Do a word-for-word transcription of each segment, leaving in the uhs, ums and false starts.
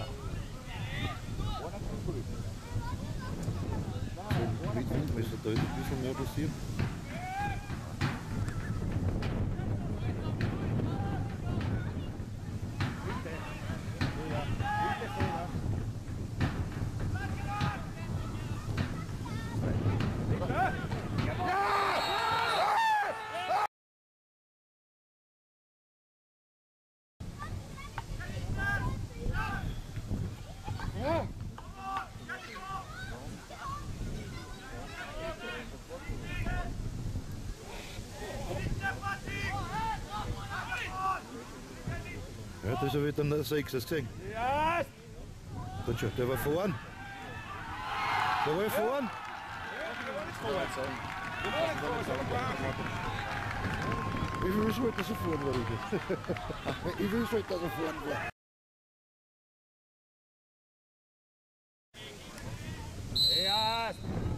Mit Wind müsste da ein bisschen mehr passieren. Ja, das habe ich dann der Sechser gesehen. Ja! Dann schon, der war vorn. Der war ja vorn. Ich will schon, dass er vorn war. Ich will schon, dass er vorn war. Ja!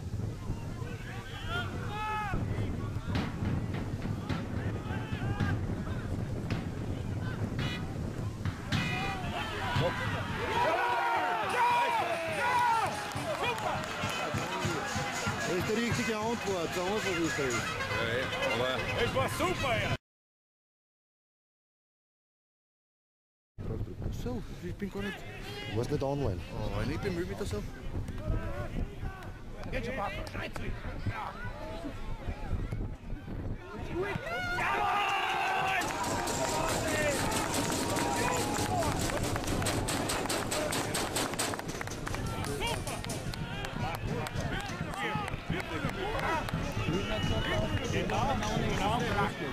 Das ist die richtige Antwort, so einfach ist das. Ja, ja, aber Es war super, ja! So, ich bin gar nicht. Du warst nicht online. oh, ich bemühe mich da so. Geht schon, Papa, schneiz mich! Ja! Genau, genau, genau.